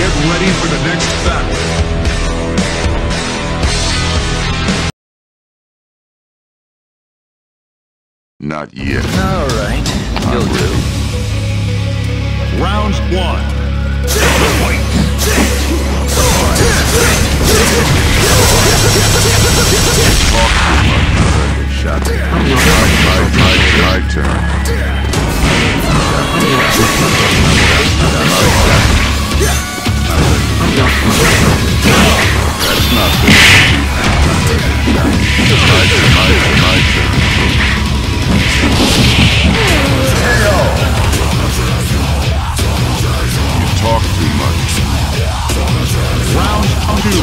Get ready for the next battle. Not yet. All right, you'll do. Round 1. Shot. My turn. That's not good. My turn. You talk too much. Round 2.